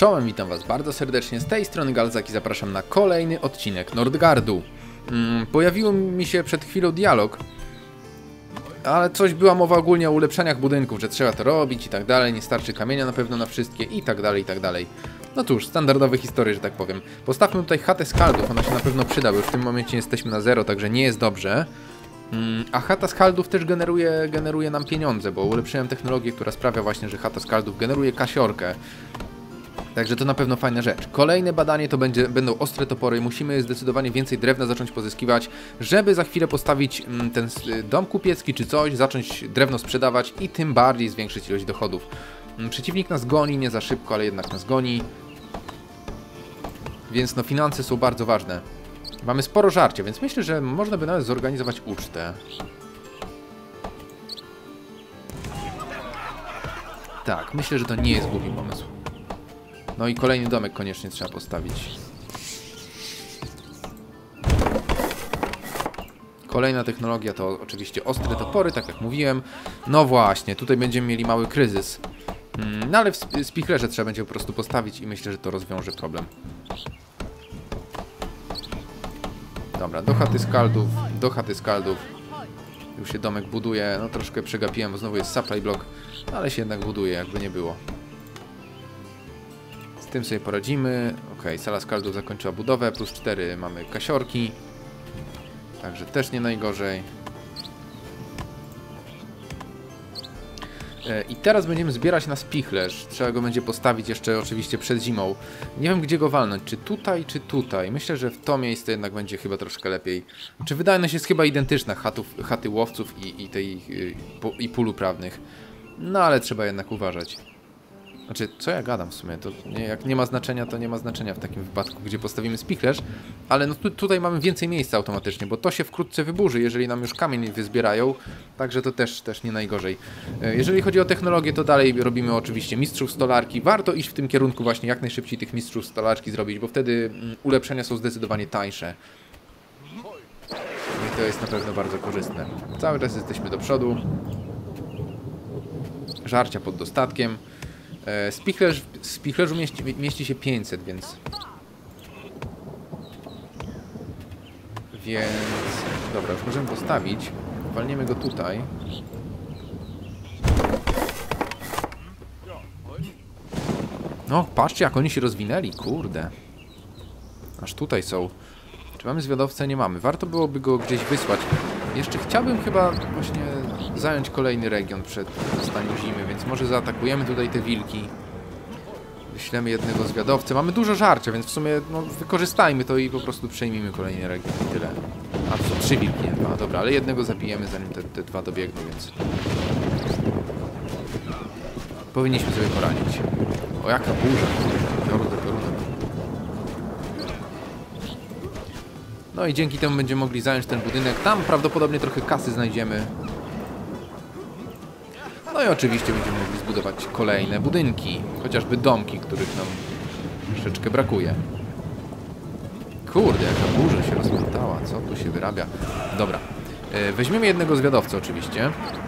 Czołem, witam was bardzo serdecznie, z tej strony Galzak i zapraszam na kolejny odcinek Nordgardu. Pojawił mi się przed chwilą dialog, ale była mowa ogólnie o ulepszeniach budynków, że trzeba to robić i tak dalej, nie starczy kamienia na pewno na wszystkie i tak dalej, i tak dalej. No cóż, standardowe historie, że tak powiem. Postawmy tutaj chatę skaldów, ona się na pewno przyda, bo już w tym momencie jesteśmy na zero, także nie jest dobrze. A chata skaldów też generuje nam pieniądze, bo ulepszyłem technologię, która sprawia właśnie, że chata skaldów generuje kasiorkę. Także to na pewno fajna rzecz. Kolejne badanie to będą ostre topory. Musimy zdecydowanie więcej drewna zacząć pozyskiwać, żeby za chwilę postawić ten dom kupiecki czy coś, zacząć drewno sprzedawać i tym bardziej zwiększyć ilość dochodów. Przeciwnik nas goni, nie za szybko, ale jednak nas goni. Więc no finanse są bardzo ważne. Mamy sporo żarcia, więc myślę, że można by nawet zorganizować ucztę. Tak, myślę, że to nie jest głupi pomysł. No i kolejny domek koniecznie trzeba postawić. Kolejna technologia to oczywiście ostre topory, tak jak mówiłem. No właśnie, tutaj będziemy mieli mały kryzys. No ale w spichlerze trzeba będzie po prostu postawić i myślę, że to rozwiąże problem. Dobra, do chaty skaldów. Już się domek buduje, no troszkę przegapiłem, bo znowu jest supply block, ale się jednak buduje, jakby nie było. Z tym sobie poradzimy. Ok, sala skaldów zakończyła budowę, plus 4 mamy kasiorki. Także też nie najgorzej. I teraz będziemy zbierać na spichlerz. Trzeba go będzie postawić jeszcze oczywiście przed zimą. Nie wiem, gdzie go walnąć, czy tutaj, czy tutaj. Myślę, że w to miejsce jednak będzie chyba troszkę lepiej. Czy wydajność jest chyba identyczna chaty łowców i pól uprawnych. No ale trzeba jednak uważać. Znaczy, co ja gadam w sumie? To jak nie ma znaczenia, to nie ma znaczenia w takim wypadku, gdzie postawimy spichlerz. Ale no tutaj mamy więcej miejsca automatycznie, bo to się wkrótce wyburzy, jeżeli nam już kamień wyzbierają. Także to też nie najgorzej. Jeżeli chodzi o technologię, to dalej robimy oczywiście mistrzów stolarki. Warto iść w tym kierunku właśnie, jak najszybciej tych mistrzów stolarki zrobić, bo wtedy ulepszenia są zdecydowanie tańsze. I to jest na pewno bardzo korzystne. Cały czas jesteśmy do przodu. Żarcia pod dostatkiem. W spichlerzu mieści się 500, więc... Dobra, już możemy postawić. Walniemy go tutaj. No, patrzcie, jak oni się rozwinęli, kurde. Aż tutaj są. Czy mamy zwiadowcę? Nie mamy. Warto byłoby go gdzieś wysłać. Jeszcze chciałbym chyba właśnie zająć kolejny region przed nastaniem zimy, więc może zaatakujemy tutaj te wilki. Wyślemy jednego zwiadowcę. Mamy dużo żarcia, więc w sumie no, wykorzystajmy to i po prostu przejmijmy kolejny region i tyle. A to są 3 wilki, nie 2. Dobra, ale jednego zabijemy, zanim te 2 dobiegną, więc... powinniśmy sobie poradzić. O, jaka burza. Piorun za piorunem. No i dzięki temu będziemy mogli zająć ten budynek. Tam prawdopodobnie trochę kasy znajdziemy. No i oczywiście będziemy mogli zbudować kolejne budynki. Chociażby domki, których nam troszeczkę brakuje. Kurde, jaka burza się rozpętała. Co tu się wyrabia? Dobra. Weźmiemy jednego zwiadowcę oczywiście.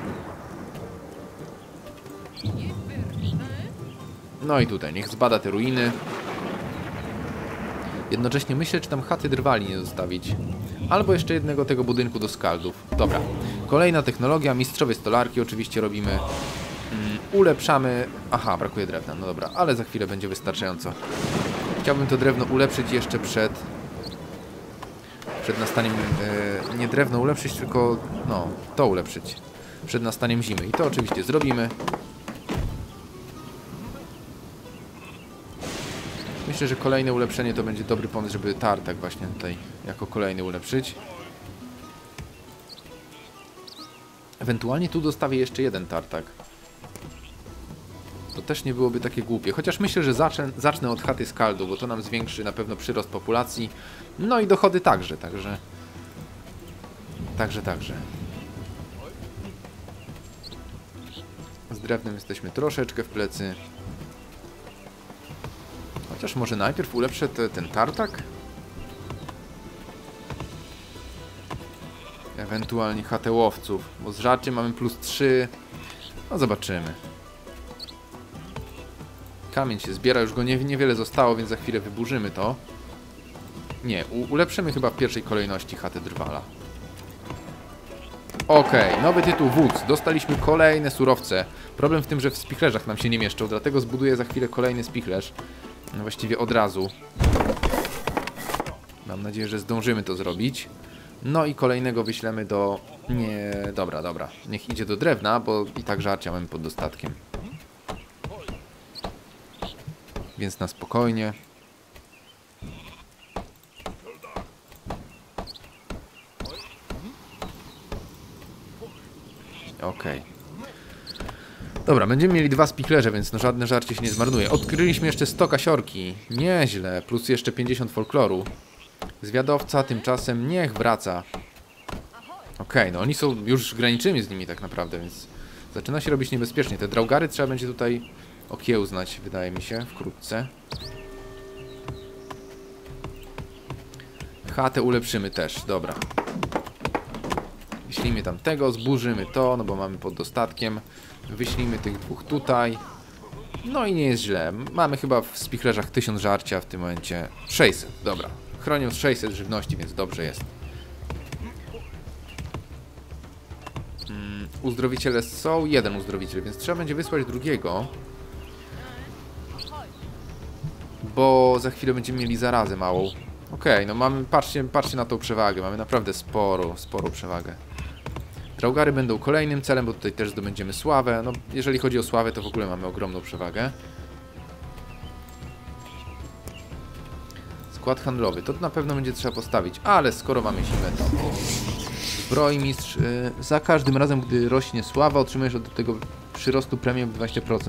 No i tutaj, niech zbada te ruiny. Jednocześnie myślę, czy tam chaty drwali nie zostawić. Albo jeszcze jednego tego budynku do skaldów. Dobra. Kolejna technologia. Mistrzowie stolarki oczywiście robimy. Ulepszamy... Aha, brakuje drewna. No dobra, ale za chwilę będzie wystarczająco. Chciałbym to drewno ulepszyć jeszcze przed nastaniem... nie drewno ulepszyć, tylko... No, to ulepszyć. Przed nastaniem zimy. I to oczywiście zrobimy. Myślę, że kolejne ulepszenie to będzie dobry pomysł, żeby tartak właśnie tutaj jako kolejny ulepszyć. Ewentualnie tu dostawię jeszcze jeden tartak. To też nie byłoby takie głupie. Chociaż myślę, że zacznę od chaty skaldu, bo to nam zwiększy na pewno przyrost populacji. No i dochody także, także. Z drewnem jesteśmy troszeczkę w plecy. Chociaż może najpierw ulepszę ten tartak? Ewentualnie chatę łowców, bo z żarciem mamy plus 3. No zobaczymy. Kamień się zbiera, już go niewiele zostało, więc za chwilę wyburzymy to. Nie, ulepszymy chyba w pierwszej kolejności chatę Drwala. Okej, nowy tytuł wódz. Dostaliśmy kolejne surowce. Problem w tym, że w spichlerzach nam się nie mieszczą, dlatego zbuduję za chwilę kolejny spichlerz. No właściwie od razu. Mam nadzieję, że zdążymy to zrobić. No i kolejnego wyślemy do... Nie, dobra. Niech idzie do drewna, bo i tak żarcia mamy pod dostatkiem. Więc na spokojnie. Okej. Dobra, będziemy mieli 2 spichlerze, więc no żadne żarcie się nie zmarnuje. Odkryliśmy jeszcze 100 kasiorki. Nieźle. Plus jeszcze 50 folkloru. Zwiadowca tymczasem niech wraca. Okej, no oni są... Już graniczymy z nimi tak naprawdę, więc... Zaczyna się robić niebezpiecznie. Te draugary trzeba będzie tutaj okiełznać, wydaje mi się, wkrótce. Chatę ulepszymy też, dobra. Wyślijmy tamtego, zburzymy to, no bo mamy pod dostatkiem. Wyślijmy tych 2 tutaj. No i nie jest źle. Mamy chyba w spichlerzach 1000 żarcia w tym momencie. 600, dobra. Chronią 600 żywności, więc dobrze jest. Uzdrowiciele są, 1 uzdrowiciel, więc trzeba będzie wysłać drugiego. Bo za chwilę będziemy mieli zarazę małą. Okej, no mamy, patrzcie na tą przewagę. Mamy naprawdę sporo przewagę. Draugary będą kolejnym celem, bo tutaj też zdobędziemy sławę. No, jeżeli chodzi o sławę, to w ogóle mamy ogromną przewagę. Skład handlowy, to na pewno będzie trzeba postawić, ale skoro mamy zimę, to... Zbrojmistrz, za każdym razem, gdy rośnie sława, otrzymujesz od tego przyrostu premię 20%.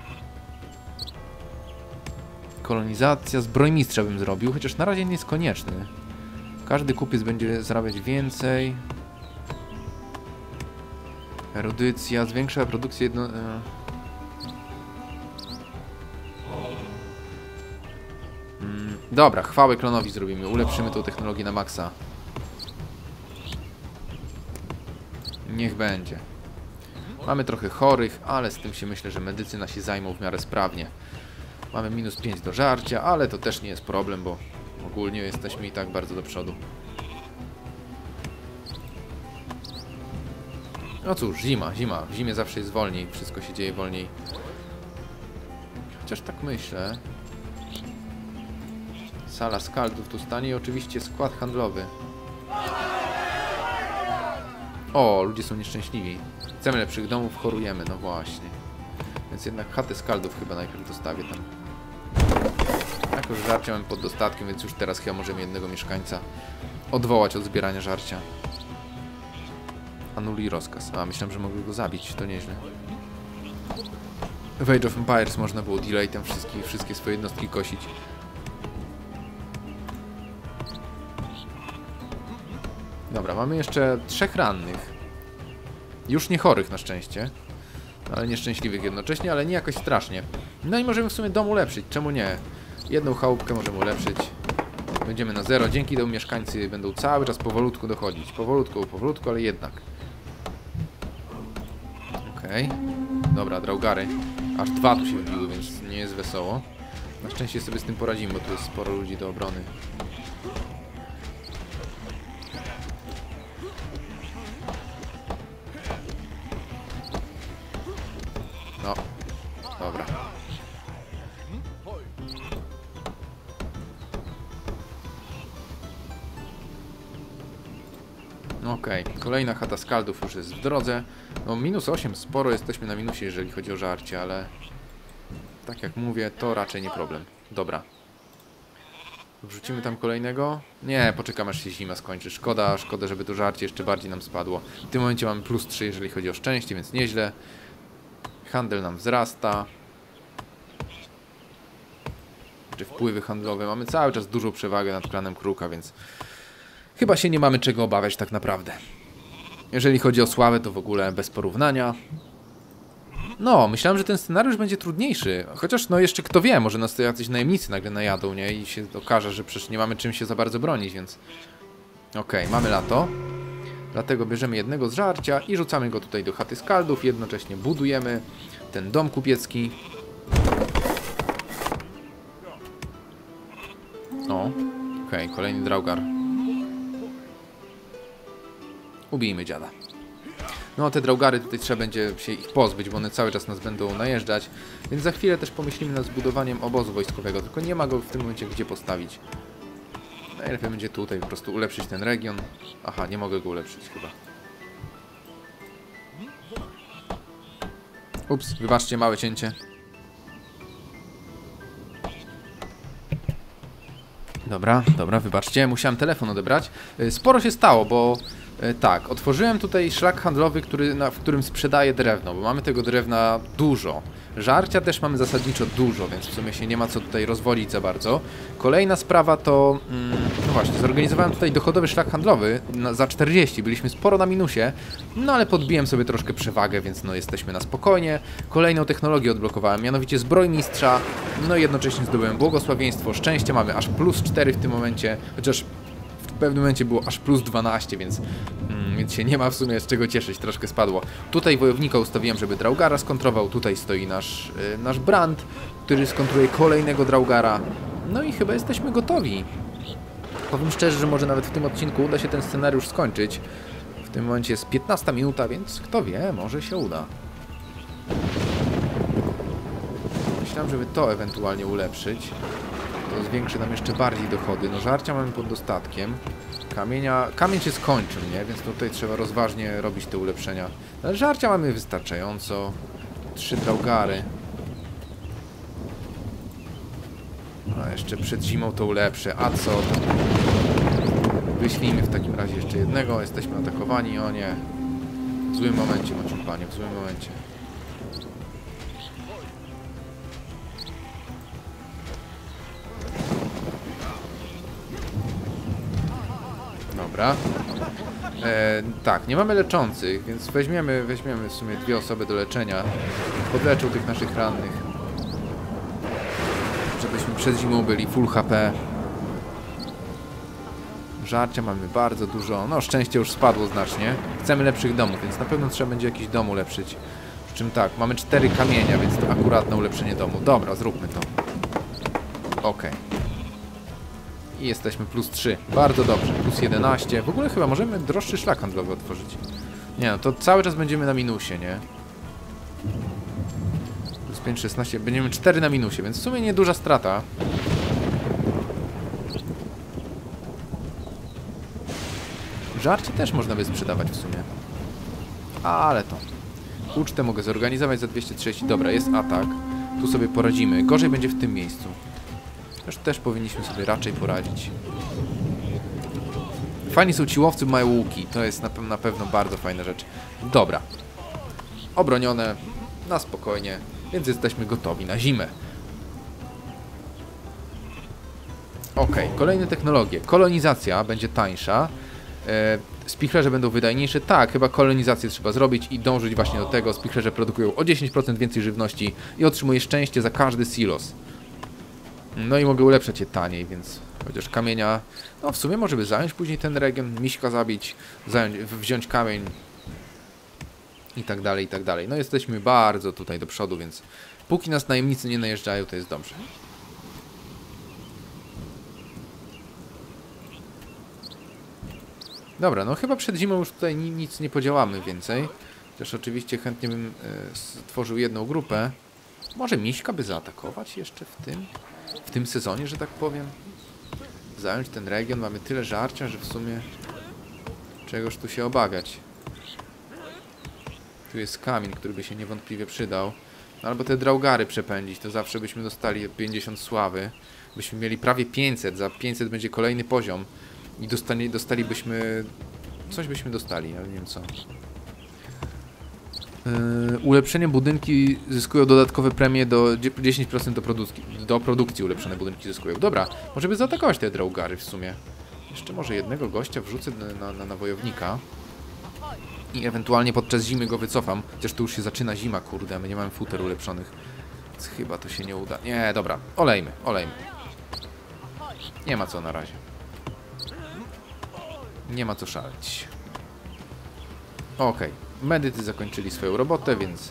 Kolonizacja, zbrojmistrza bym zrobił, chociaż na razie nie jest konieczny. Każdy kupiec będzie zarabiać więcej. Erudycja, zwiększa produkcję Dobra, chwałę klonowi zrobimy, ulepszymy tą technologię na maksa. Niech będzie. Mamy trochę chorych, ale z tym się myślę, że medycy nasi zajmą w miarę sprawnie. Mamy minus 5 do żarcia, ale to też nie jest problem, bo ogólnie jesteśmy i tak bardzo do przodu. No cóż, zima. W zimie zawsze jest wolniej, wszystko się dzieje wolniej. Chociaż tak myślę. Sala skaldów tu stanie i oczywiście skład handlowy. O, ludzie są nieszczęśliwi. Chcemy lepszych domów, chorujemy, no właśnie. Więc jednak chatę skaldów chyba najpierw dostawię tam. Jako, że żarcia mamy pod dostatkiem, więc już teraz chyba możemy jednego mieszkańca odwołać od zbierania żarcia. Anuluj rozkaz. A, myślałem, że mogę go zabić, to nieźle. W Age of Empires można było delatem wszystkie swoje jednostki kosić. Dobra, mamy jeszcze 3 rannych. Już nie chorych na szczęście. Ale nieszczęśliwych jednocześnie, ale nie jakoś strasznie. No i możemy w sumie dom ulepszyć, czemu nie? Jedną chałupkę możemy ulepszyć. Będziemy na 0, dzięki temu mieszkańcy będą cały czas powolutku dochodzić. Powolutku, ale jednak. Okej. Dobra, draugary. Aż 2 tu się wybiły, więc nie jest wesoło. Na szczęście sobie z tym poradzimy, bo tu jest sporo ludzi do obrony. No, dobra. Okej, kolejna chata skaldów już jest w drodze. No minus 8, sporo jesteśmy na minusie, jeżeli chodzi o żarcie, ale tak jak mówię, to raczej nie problem. Dobra. Wrzucimy tam kolejnego? Nie, poczekam aż się zima skończy. Szkoda, żeby to żarcie jeszcze bardziej nam spadło. W tym momencie mamy plus 3, jeżeli chodzi o szczęście, więc nieźle. Handel nam wzrasta. Czy wpływy handlowe. Mamy cały czas dużą przewagę nad klanem Kruka, więc chyba się nie mamy czego obawiać tak naprawdę. Jeżeli chodzi o sławę, to w ogóle bez porównania. No, myślałem, że ten scenariusz będzie trudniejszy. Chociaż, no jeszcze kto wie, może nas to jacyś najemnicy nagle najadą, nie? I się okaże, że przecież nie mamy czym się za bardzo bronić, więc... Okej, mamy lato. Dlatego bierzemy jednego z żarcia i rzucamy go tutaj do chaty skaldów. Jednocześnie budujemy ten dom kupiecki. O, okej, kolejny Draugar. Ubijmy dziada. No, te Draugary tutaj trzeba będzie się ich pozbyć, bo one cały czas nas będą najeżdżać. Więc za chwilę też pomyślimy nad zbudowaniem obozu wojskowego, tylko nie ma go w tym momencie gdzie postawić. Najlepiej będzie tutaj po prostu ulepszyć ten region. Aha, nie mogę go ulepszyć chyba. Ups, wybaczcie, małe cięcie. Dobra, wybaczcie, musiałem telefon odebrać. Sporo się stało, bo tak, otworzyłem tutaj szlak handlowy, w którym sprzedaję drewno, bo mamy tego drewna dużo. Żarcia też mamy zasadniczo dużo, więc w sumie się nie ma co tutaj rozwodzić za bardzo. Kolejna sprawa to, no właśnie, zorganizowałem tutaj dochodowy szlak handlowy za 40, byliśmy sporo na minusie, no ale podbiłem sobie troszkę przewagę, więc no jesteśmy na spokojnie. Kolejną technologię odblokowałem, mianowicie zbrojmistrza, no i jednocześnie zdobyłem błogosławieństwo, szczęście mamy aż plus 4 w tym momencie, chociaż w pewnym momencie było aż plus 12, więc się nie ma w sumie z czego cieszyć, troszkę spadło. Tutaj wojownika ustawiłem, żeby Draugara skontrował, tutaj stoi nasz Brand, który skontruje kolejnego Draugara. No i chyba jesteśmy gotowi. Powiem szczerze, że może nawet w tym odcinku uda się ten scenariusz skończyć. W tym momencie jest 15 minuta, więc kto wie, może się uda. Myślałem, żeby to ewentualnie ulepszyć. To zwiększy nam jeszcze bardziej dochody. No żarcia mamy pod dostatkiem. Kamień się skończył, nie? Więc tutaj trzeba rozważnie robić te ulepszenia. Ale żarcia mamy wystarczająco. 3 Draugary. A jeszcze przed zimą to ulepszę. A co? Wyślijmy w takim razie jeszcze jednego. Jesteśmy atakowani. O nie. W złym momencie, Maciu panie, w złym momencie. Dobra. Tak, nie mamy leczących, więc weźmiemy w sumie 2 osoby do leczenia. Podleczą tych naszych rannych. Żebyśmy przed zimą byli full HP. Żarcia mamy bardzo dużo. No, szczęście już spadło znacznie. Chcemy lepszych domów, więc na pewno trzeba będzie jakiś dom ulepszyć. Przy czym tak, mamy 4 kamienia, więc to akurat na ulepszenie domu. Dobra, zróbmy to. Okej. I jesteśmy plus 3. Bardzo dobrze. Plus 11. W ogóle chyba możemy droższy szlak handlowy otworzyć. Nie no, to cały czas będziemy na minusie, nie? Plus 5, 16. Będziemy 4 na minusie, więc w sumie nieduża strata. Żarcie też można by sprzedawać w sumie. Ale to. Ucztę mogę zorganizować za 230. Dobra, jest atak. Tu sobie poradzimy. Gorzej będzie w tym miejscu. Też powinniśmy sobie raczej poradzić. Fajni są ci łowcy, mają łuki. To jest na pewno bardzo fajna rzecz. Dobra. Obronione. Na spokojnie. Więc jesteśmy gotowi na zimę. Ok, kolejne technologie. Kolonizacja będzie tańsza. Spichlerze będą wydajniejsze. Tak, chyba kolonizację trzeba zrobić i dążyć właśnie do tego. Spichlerze produkują o 10% więcej żywności i otrzymuję szczęście za każdy silos. No i mogę ulepszać je taniej, więc chociaż kamienia... No w sumie może by zająć później ten region, miśka zabić, wziąć kamień i tak dalej, i tak dalej. No jesteśmy bardzo tutaj do przodu, więc póki nas najemnicy nie najeżdżają, to jest dobrze. Dobra, no chyba przed zimą już tutaj nic nie podziałamy więcej. Też oczywiście chętnie bym stworzył jedną grupę. Może miśka by zaatakować jeszcze w tym sezonie, że tak powiem. Zająć ten region. Mamy tyle żarcia, że w sumie czegoż tu się obawiać. Tu jest kamień, który by się niewątpliwie przydał. No, albo te Draugary przepędzić, to zawsze byśmy dostali 50 sławy. Byśmy mieli prawie 500, za 500 będzie kolejny poziom. I dostalibyśmy... Coś byśmy dostali, ale nie wiem co. Ulepszenie budynki zyskują dodatkowe premie do 10% do produkcji ulepszone budynki zyskują. Dobra, może by zaatakować te Draugary w sumie. Jeszcze może jednego gościa wrzucę na wojownika. I ewentualnie podczas zimy go wycofam. Chociaż tu już się zaczyna zima, kurde, my nie mamy futer ulepszonych. Więc chyba to się nie uda. Nie, dobra, olejmy. Nie ma co na razie. Nie ma co szaleć. Okej. Medycy zakończyli swoją robotę, więc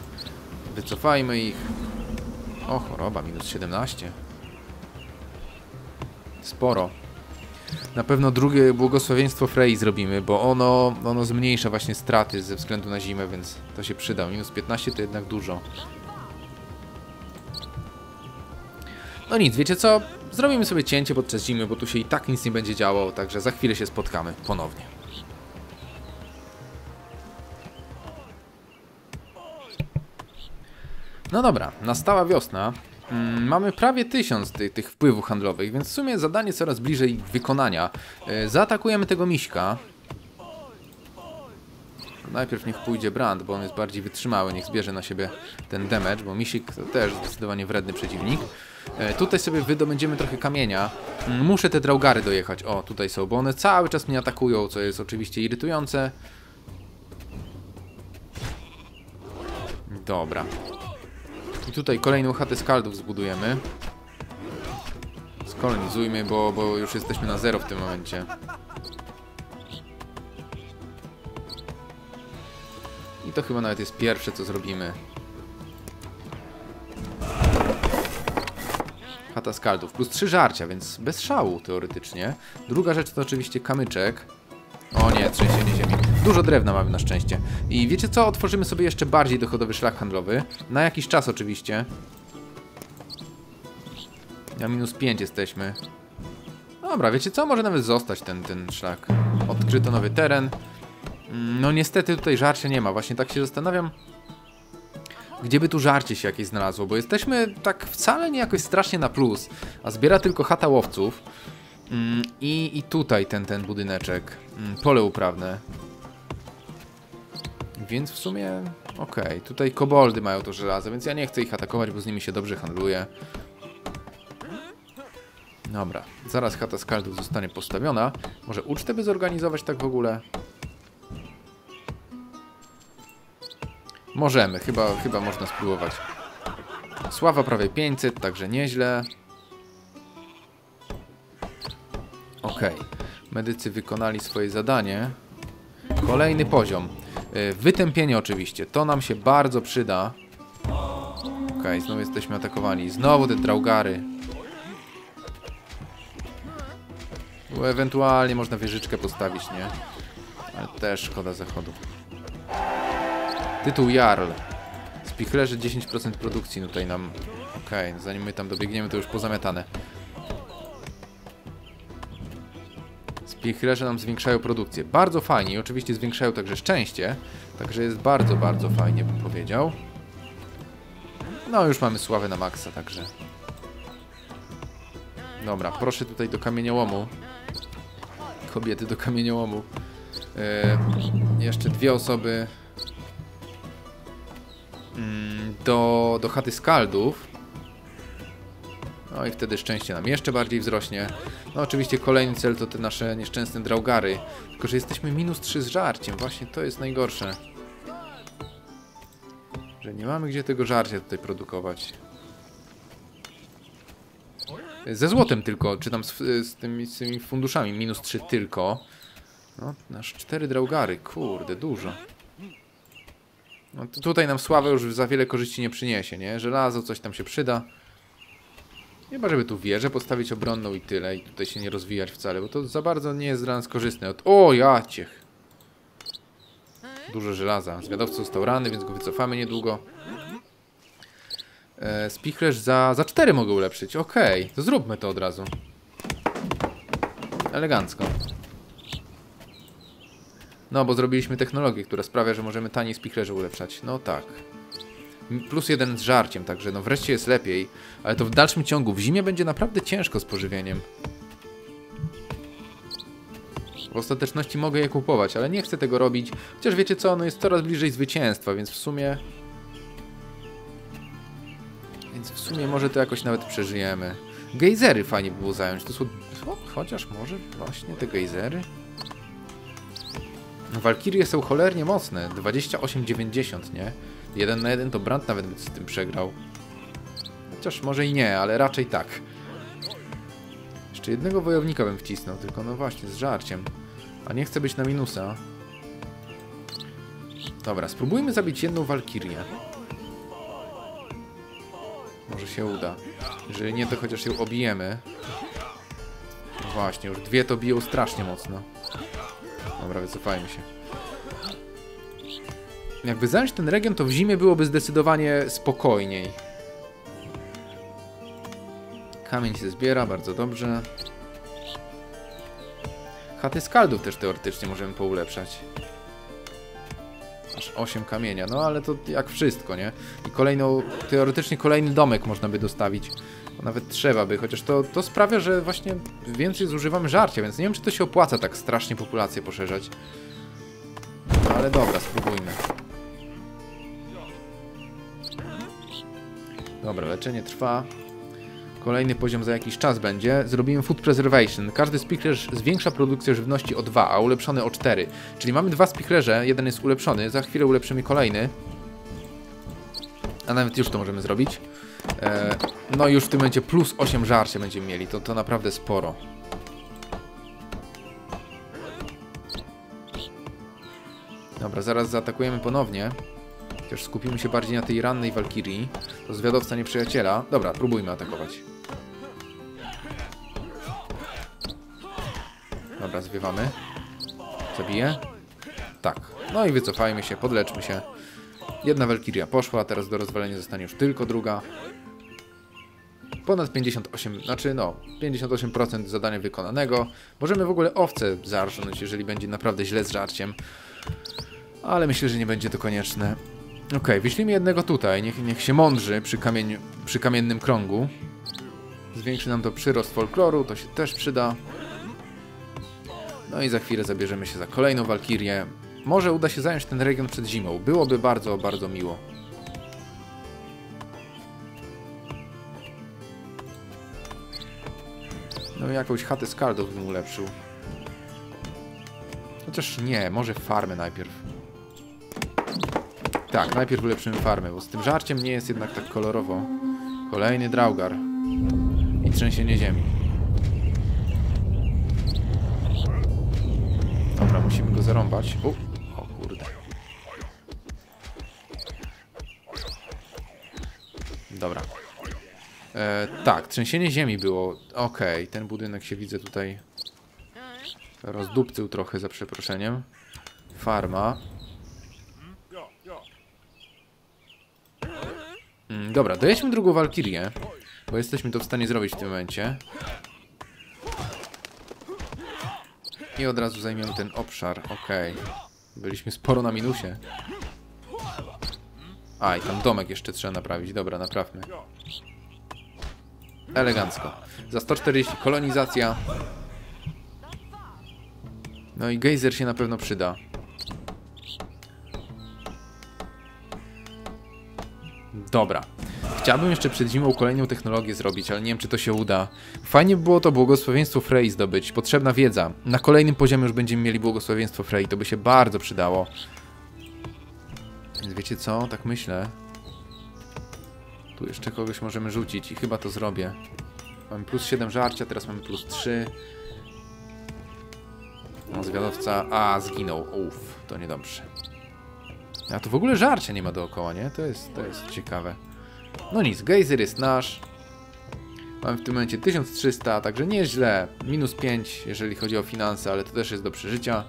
wycofajmy ich. O, choroba, minus 17. Sporo. Na pewno drugie błogosławieństwo Frey zrobimy, bo ono zmniejsza właśnie straty ze względu na zimę, więc to się przyda. Minus 15 to jednak dużo. No nic, wiecie co? Zrobimy sobie cięcie podczas zimy, bo tu się i tak nic nie będzie działo, także za chwilę się spotkamy ponownie. No dobra, nastała wiosna. Mamy prawie 1000 tych wpływów handlowych, więc w sumie zadanie coraz bliżej wykonania. Zaatakujemy tego miśka. Najpierw niech pójdzie Brand, bo on jest bardziej wytrzymały, niech zbierze na siebie ten damage, bo misik to też zdecydowanie wredny przeciwnik. Tutaj sobie wydobędziemy trochę kamienia. Muszę te draugary dojechać. O, tutaj są, bo one cały czas mnie atakują, co jest oczywiście irytujące. Dobra. I tutaj kolejną chatę skaldów zbudujemy. Skolonizujmy, bo już jesteśmy na 0 w tym momencie. I to chyba nawet jest pierwsze, co zrobimy. Chata skaldów. Plus 3 żarcia, więc bez szału teoretycznie. Druga rzecz to oczywiście kamyczek. O nie, trzęsienie ziemi. Dużo drewna mamy na szczęście. I wiecie co? Otworzymy sobie jeszcze bardziej dochodowy szlak handlowy. Na jakiś czas oczywiście. Na minus 5 jesteśmy. Dobra, wiecie co? Może nawet zostać ten szlak. Odkryto nowy teren. No niestety tutaj żarcia nie ma. Właśnie tak się zastanawiam, gdzie by tu żarcie się jakieś znalazło. Bo jesteśmy tak wcale nie jakoś strasznie na plus. A zbiera tylko chata łowców. I tutaj ten budyneczek. Pole uprawne. Więc w sumie okej. Tutaj koboldy mają to żelazo, więc ja nie chcę ich atakować, bo z nimi się dobrze handluje. Dobra, zaraz chata skaldów zostanie postawiona. Może ucztę by zorganizować tak w ogóle? Możemy, chyba można spróbować. Sława prawie 500, także nieźle. Okej. Medycy wykonali swoje zadanie. Kolejny poziom. Wytępienie oczywiście. To nam się bardzo przyda. Okej, znowu jesteśmy atakowani. Znowu te draugary. Bo ewentualnie można wieżyczkę postawić, nie? Ale też szkoda zachodu. Tytuł Jarl. Spichlerzy 10% produkcji tutaj nam... Okej, zanim my tam dobiegniemy, to już pozamiatane. Spichlerze nam zwiększają produkcję. Bardzo fajnie i oczywiście zwiększają także szczęście. Także jest bardzo, bardzo fajnie, bym powiedział. No już mamy sławę na maksa, także... Dobra, proszę tutaj do kamieniołomu. Kobiety do kamieniołomu. Jeszcze 2 osoby do chaty skaldów. No i wtedy szczęście nam jeszcze bardziej wzrośnie. No oczywiście kolejny cel to te nasze nieszczęsne draugary. Tylko że jesteśmy minus 3 z żarciem. Właśnie to jest najgorsze. Że nie mamy gdzie tego żarcia tutaj produkować. Ze złotem tylko, czy tam z tymi funduszami. Minus 3 tylko. No, nasz 4 draugary. Kurde, dużo. No, tutaj nam sława już za wiele korzyści nie przyniesie, nie? Żelazo, coś tam się przyda. Chyba, żeby tu wieżę postawić obronną i tyle. I tutaj się nie rozwijać wcale, bo to za bardzo nie jest dla nas korzystne. O, jaciech! Dużo żelaza. Zwiadowca został ranny, więc go wycofamy niedługo. Spichlerz za 4 mogę ulepszyć. Okej, to zróbmy to od razu. Elegancko. No, bo zrobiliśmy technologię, która sprawia, że możemy taniej spichlerze ulepszać. No tak. Plus 1 z żarciem, także no wreszcie jest lepiej. Ale to w dalszym ciągu. W zimie będzie naprawdę ciężko z pożywieniem. W ostateczności mogę je kupować, ale nie chcę tego robić. Chociaż wiecie co, no jest coraz bliżej zwycięstwa, więc w sumie może to jakoś nawet przeżyjemy. Gejzery fajnie by było zająć. To są... Chociaż może właśnie te gejzery? Walkirie są cholernie mocne. 28-90, nie? 1 na 1 to Brand nawet by z tym przegrał. Chociaż może i nie, ale raczej tak. Jeszcze jednego wojownika bym wcisnął, tylko no właśnie, z żarciem. A nie chcę być na minusa. Dobra, spróbujmy zabić jedną walkirię. Może się uda. Jeżeli nie, to chociaż ją obijemy. właśnie, już dwie to biją strasznie mocno. Dobra, wycofajmy się. Jakby zająć ten region, to w zimie byłoby zdecydowanie spokojniej. Kamień się zbiera, bardzo dobrze. Chaty skaldów też teoretycznie możemy poulepszać. Aż 8 kamienia, no ale to jak wszystko, nie? I teoretycznie kolejny domek można by dostawić. Nawet trzeba by, chociaż to sprawia, że właśnie więcej zużywamy żarcia, więc nie wiem, czy to się opłaca tak strasznie populację poszerzać. No, ale dobra, spróbujmy. Dobra, leczenie trwa. Kolejny poziom za jakiś czas będzie. Zrobimy Food Preservation. Każdy spichlerz zwiększa produkcję żywności o 2, a ulepszony o 4. Czyli mamy 2 spichlerze, jeden jest ulepszony, za chwilę ulepszymy kolejny. A nawet już to możemy zrobić. No już w tym momencie plus 8 żarcia będziemy mieli, to naprawdę sporo. Dobra, zaraz zaatakujemy ponownie. Chociaż skupimy się bardziej na tej rannej walkirii. To zwiadowca nieprzyjaciela. Dobra, próbujmy atakować. Dobra, zwiewamy. Zabiję? Tak. No i wycofajmy się, podleczmy się. Jedna walkiria poszła, teraz do rozwalenia zostanie już tylko druga. Ponad 58, znaczy no, 58% zadania wykonanego. Możemy w ogóle owce zarżnąć, jeżeli będzie naprawdę źle z żarciem. Ale myślę, że nie będzie to konieczne. Okej, wyślijmy jednego tutaj, niech się mądrzy przy kamiennym krągu. Zwiększy nam to przyrost folkloru, to się też przyda. No i za chwilę zabierzemy się za kolejną walkirię. Może uda się zająć ten region przed zimą. Byłoby bardzo, bardzo miło. No i jakąś chatę skaldów bym ulepszył. Chociaż nie, może farmę najpierw. Tak, najpierw ulepszymy farmę, bo z tym żarciem nie jest jednak tak kolorowo. Kolejny Draugar. I trzęsienie ziemi. Dobra, musimy go zarąbać. O kurde. Dobra. Tak, trzęsienie ziemi było. Okej, ten budynek się widzę tutaj rozdupcył trochę, za przeproszeniem. Farma. Dobra, dojedźmy drugą walkirię, bo jesteśmy to w stanie zrobić w tym momencie. I od razu zajmiemy ten obszar. Okej. Byliśmy sporo na minusie. A, i tam domek jeszcze trzeba naprawić. Dobra, naprawmy. Elegancko. Za 140 kolonizacja. No i gejzer się na pewno przyda. Dobra. Chciałbym jeszcze przed zimą kolejną technologię zrobić, ale nie wiem, czy to się uda. Fajnie by było to błogosławieństwo Frey zdobyć. Potrzebna wiedza. Na kolejnym poziomie już będziemy mieli błogosławieństwo Frey. To by się bardzo przydało. Więc wiecie co? Tak myślę. Tu jeszcze kogoś możemy rzucić i chyba to zrobię. Mamy plus 7 żarcia, teraz mamy plus 3. No, zwiadowca... A, zginął. Uff, to niedobrze. A tu w ogóle żarcia nie ma dookoła, nie? To jest ciekawe. No nic, gejzer jest nasz. Mamy w tym momencie 1300, także nieźle. Minus 5, jeżeli chodzi o finanse, ale to też jest do przeżycia.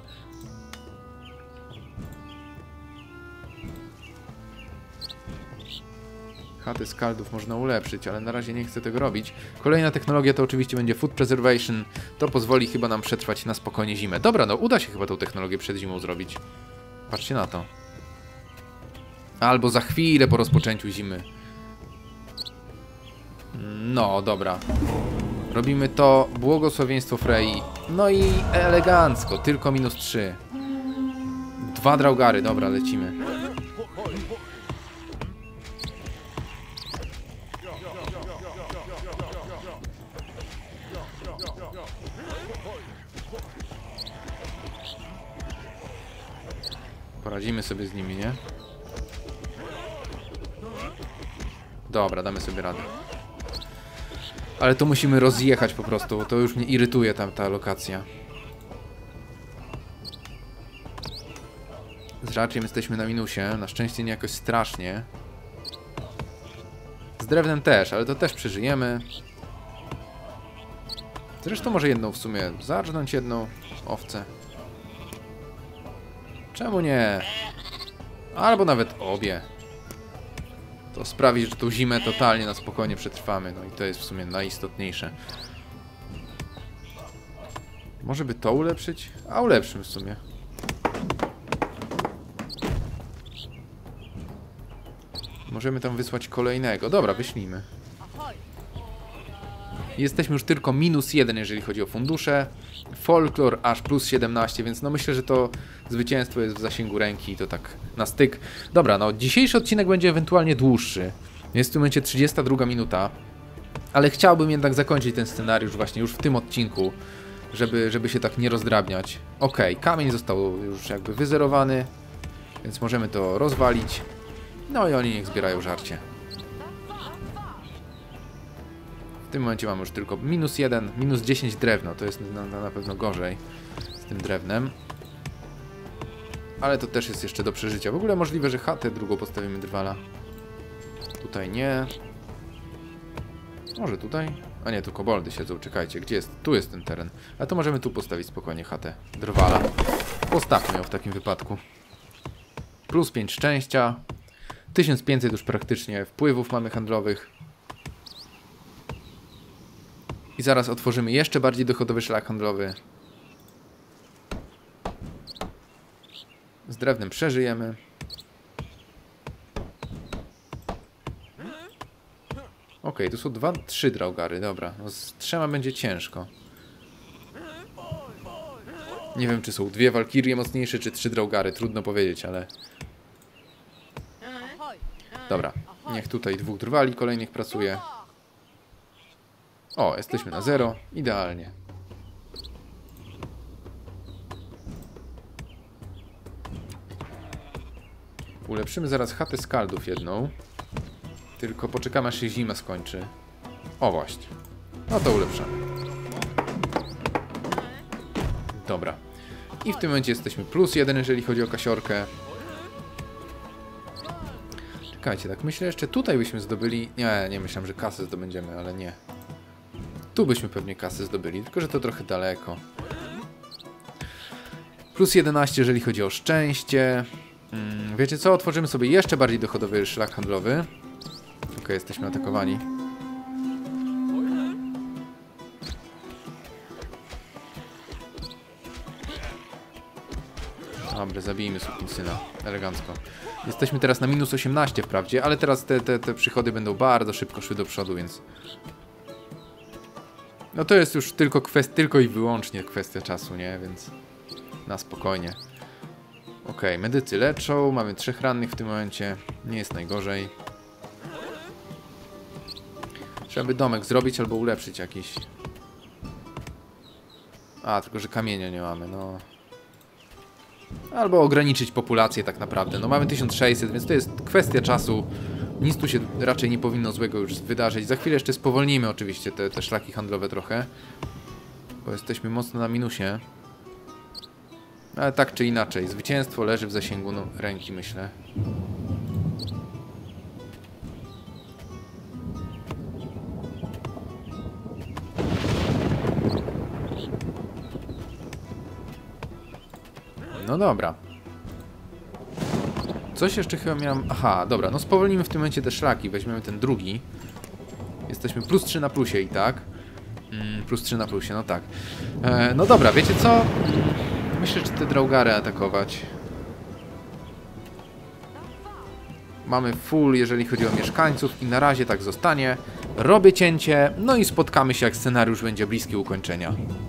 Chaty skaldów można ulepszyć, ale na razie nie chcę tego robić. Kolejna technologia to oczywiście będzie Food Preservation. To pozwoli chyba nam przetrwać na spokojnie zimę. Dobra, no uda się chyba tą technologię przed zimą zrobić. Patrzcie na to. Albo za chwilę po rozpoczęciu zimy. No, dobra. Robimy to. Błogosławieństwo Frey. No i elegancko. Tylko minus 3. 2 Draugary. Dobra, lecimy. Poradzimy sobie z nimi, nie? Dobra, damy sobie radę. Ale to musimy rozjechać po prostu, bo to już mnie irytuje ta lokacja. Z żarciem jesteśmy na minusie, na szczęście nie jakoś strasznie. Z drewnem też, ale to też przeżyjemy. Zresztą może jedną w sumie, zarżnąć jedną owcę. Czemu nie? Albo nawet obie. To sprawi, że tą zimę totalnie na spokojnie przetrwamy. No i to jest w sumie najistotniejsze. Może by to ulepszyć? A ulepszymy w sumie. Możemy tam wysłać kolejnego. Dobra, wyślijmy. Jesteśmy już tylko -1, jeżeli chodzi o fundusze. Folklor aż +17, więc no myślę, że to zwycięstwo jest w zasięgu ręki i to tak na styk. Dobra, no dzisiejszy odcinek będzie ewentualnie dłuższy. Jest w tym momencie 32 minuta. Ale chciałbym jednak zakończyć ten scenariusz właśnie już w tym odcinku, żeby się tak nie rozdrabniać. Ok, kamień został już jakby wyzerowany, więc możemy to rozwalić. No i oni niech zbierają żarcie. W tym momencie mamy już tylko -1, -10 drewno. To jest na pewno gorzej z tym drewnem. Ale to też jest jeszcze do przeżycia. W ogóle możliwe, że chatę drugą postawimy drwala. Tutaj nie. Może tutaj? A nie, tu koboldy siedzą. Czekajcie, gdzie jest? Tu jest ten teren. A to możemy tu postawić spokojnie chatę drwala. Postawmy ją w takim wypadku. +5 szczęścia. 1500 już praktycznie wpływów mamy handlowych. I zaraz otworzymy jeszcze bardziej dochodowy szlak handlowy. Z drewnem przeżyjemy. Ok, tu są 3 draugary, dobra. No z 3 będzie ciężko. Nie wiem, czy są 2 walkirie mocniejsze, czy 3 draugary. Trudno powiedzieć, ale... Dobra, niech tutaj 2 drwali kolejnych pracuje. O, jesteśmy na 0. Idealnie. Ulepszymy zaraz chatę skaldów jedną. Tylko poczekamy, aż się zima skończy. O, właśnie. No to ulepszamy. Dobra. I w tym momencie jesteśmy +1, jeżeli chodzi o kasiorkę. Czekajcie, tak myślę, jeszcze tutaj byśmy zdobyli... Nie myślałem, że kasę zdobędziemy, ale nie. Tu byśmy pewnie kasę zdobyli, tylko że to trochę daleko. +11, jeżeli chodzi o szczęście. Wiecie co? Otworzymy sobie jeszcze bardziej dochodowy szlak handlowy. Ok, jesteśmy atakowani. Dobra, zabijmy sukinsyna. Elegancko. Jesteśmy teraz na -18 wprawdzie, ale teraz te przychody będą bardzo szybko szły do przodu, więc... No to jest już tylko i wyłącznie kwestia czasu, nie? Więc na spokojnie. Ok, medycy leczą, mamy 3 rannych w tym momencie. Nie jest najgorzej. Trzeba by domek zrobić albo ulepszyć jakiś. A, tylko że kamienia nie mamy, no. Albo ograniczyć populację tak naprawdę. No mamy 1600, więc to jest kwestia czasu. Nic tu się raczej nie powinno złego już wydarzyć. Za chwilę jeszcze spowolnimy oczywiście te szlaki handlowe trochę. Bo jesteśmy mocno na minusie. Ale tak czy inaczej, zwycięstwo leży w zasięgu ręki, myślę. No dobra. Coś jeszcze chyba miałem... Aha, dobra, no spowolnimy w tym momencie te szlaki. Weźmiemy ten drugi. Jesteśmy +3 na plusie i tak. +3 na plusie, no tak. No dobra, wiecie co? Myślę, że te draugary atakować. Mamy full, jeżeli chodzi o mieszkańców i na razie tak zostanie. Robię cięcie, no i spotkamy się, jak scenariusz będzie bliski ukończenia.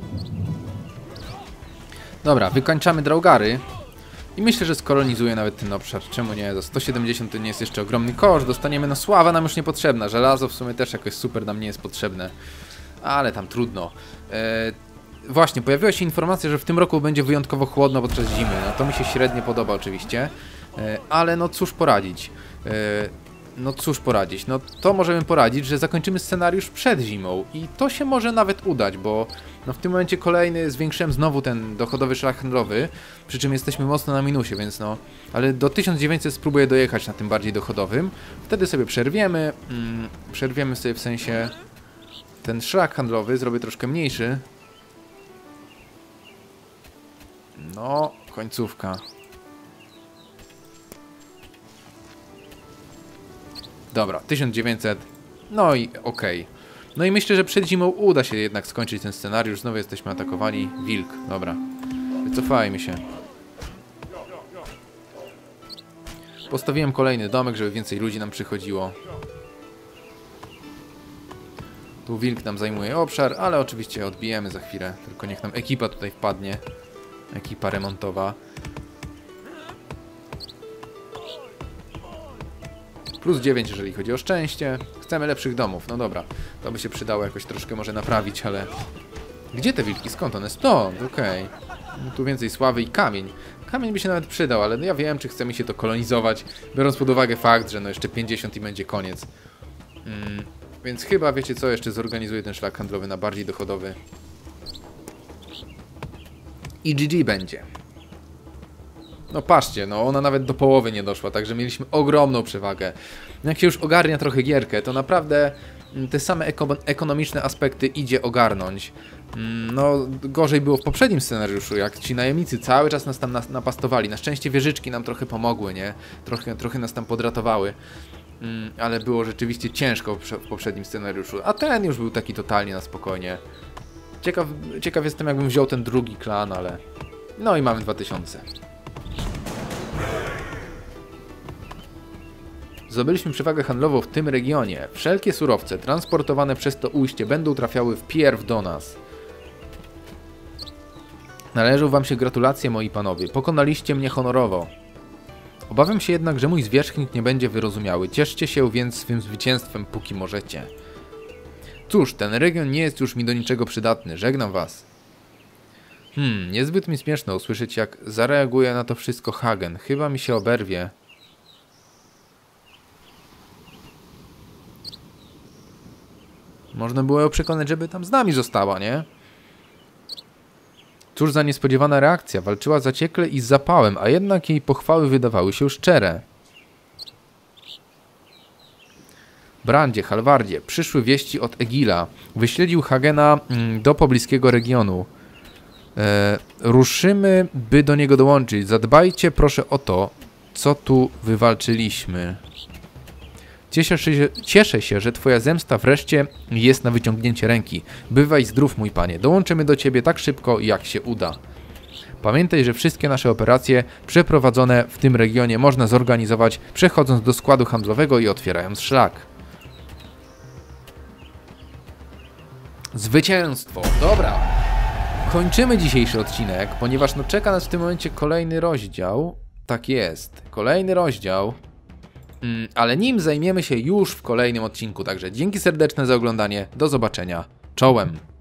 Dobra, wykończamy draugary. I myślę, że skolonizuję nawet ten obszar. Czemu nie? Za 170 to nie jest jeszcze ogromny koszt. Dostaniemy, no sława nam już niepotrzebna. Żelazo w sumie też jakoś super nam nie jest potrzebne. Ale tam trudno. Właśnie, pojawiła się informacja, że w tym roku będzie wyjątkowo chłodno podczas zimy. No to mi się średnio podoba oczywiście. Ale no cóż poradzić. No cóż poradzić. No to możemy poradzić, że zakończymy scenariusz przed zimą. I to się może nawet udać, bo no w tym momencie kolejny zwiększyłem znowu ten dochodowy szlak handlowy. Przy czym jesteśmy mocno na minusie, więc no... Ale do 1900 spróbuję dojechać na tym bardziej dochodowym. Wtedy sobie przerwiemy. Przerwiemy sobie w sensie... Ten szlak handlowy zrobię troszkę mniejszy. No, końcówka. Dobra, 1900. No i okej. No i myślę, że przed zimą uda się jednak skończyć ten scenariusz. Znowu jesteśmy atakowani. Wilk, dobra. Wycofajmy się. Postawiłem kolejny domek, żeby więcej ludzi nam przychodziło. Tu wilk nam zajmuje obszar, ale oczywiście odbijemy za chwilę. Tylko niech nam ekipa tutaj wpadnie. Ekipa remontowa. Plus 9, jeżeli chodzi o szczęście. Chcemy lepszych domów. No dobra, to by się przydało jakoś troszkę może naprawić, ale... Gdzie te wilki? Skąd one? Stąd, okej. No tu więcej sławy i kamień. Kamień by się nawet przydał, ale no ja wiem, czy chcemy się to kolonizować, biorąc pod uwagę fakt, że no jeszcze 50 i będzie koniec. Więc chyba, wiecie co, jeszcze zorganizuję ten szlak handlowy na bardziej dochodowy. I GG będzie. No patrzcie, no ona nawet do połowy nie doszła, także mieliśmy ogromną przewagę. Jak się już ogarnia trochę gierkę, to naprawdę te same ekonomiczne aspekty idzie ogarnąć. No gorzej było w poprzednim scenariuszu, jak ci najemnicy cały czas nas tam napastowali. Na szczęście wieżyczki nam trochę pomogły, nie? Trochę nas tam podratowały. Ale było rzeczywiście ciężko w poprzednim scenariuszu, a ten już był taki totalnie na spokojnie. Ciekaw jestem, jakbym wziął ten drugi klan, ale... No i mamy 2000. Zdobyliśmy przewagę handlową w tym regionie. Wszelkie surowce transportowane przez to ujście będą trafiały wpierw do nas. Należą wam się gratulacje, moi panowie. Pokonaliście mnie honorowo. Obawiam się jednak, że mój zwierzchnik nie będzie wyrozumiały. Cieszcie się więc swym zwycięstwem, póki możecie. Cóż, ten region nie jest już mi do niczego przydatny. Żegnam was. Niezbyt mi śmieszne usłyszeć, jak zareaguje na to wszystko Hagen. Chyba mi się oberwie. Można było ją przekonać, żeby tam z nami została, nie? Cóż za niespodziewana reakcja. Walczyła zaciekle i z zapałem, a jednak jej pochwały wydawały się szczere. Brandzie, Halvardzie, przyszły wieści od Egila. Wyśledził Hagena do pobliskiego regionu. Ruszymy, by do niego dołączyć. Zadbajcie proszę o to, co tu wywalczyliśmy. Cieszę się, że twoja zemsta wreszcie jest na wyciągnięcie ręki. Bywaj zdrów, mój panie. Dołączymy do ciebie tak szybko, jak się uda. Pamiętaj, że wszystkie nasze operacje przeprowadzone w tym regionie można zorganizować, przechodząc do składu handlowego i otwierając szlak. Zwycięstwo! Dobra. Kończymy dzisiejszy odcinek, ponieważ no czeka nas w tym momencie kolejny rozdział. Tak jest. Kolejny rozdział. Ale nim zajmiemy się już w kolejnym odcinku. Także dzięki serdeczne za oglądanie. Do zobaczenia. Czołem.